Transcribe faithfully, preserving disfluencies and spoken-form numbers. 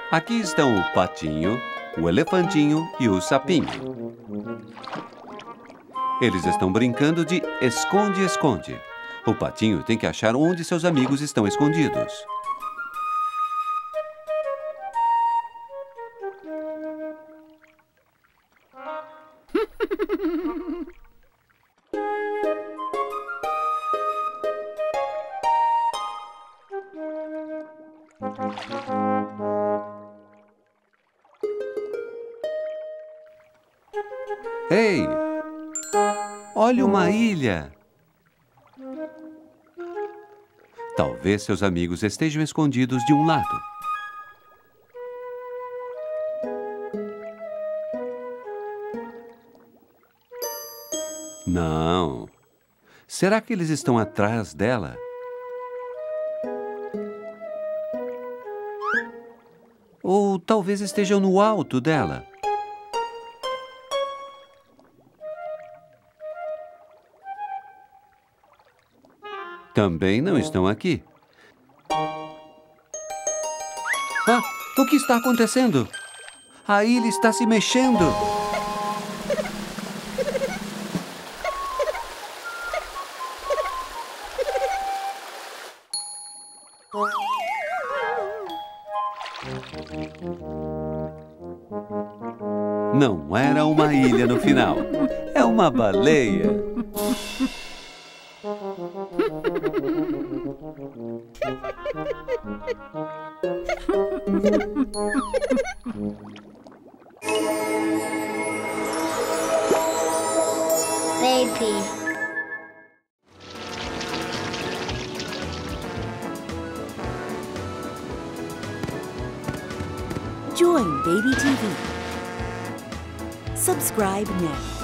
Aqui estão o patinho, o elefantinho e o sapinho. Eles estão brincando de esconde-esconde. O patinho tem que achar onde seus amigos estão escondidos. Ei! Olha uma ilha! Talvez seus amigos estejam escondidos de um lado. Não. Será que eles estão atrás dela? Ou talvez estejam no alto dela. Também não estão aqui. Ah, o que está acontecendo? A ilha está se mexendo. Não era uma ilha no final. É uma baleia. Baby. Join Baby T V. Subscribe now.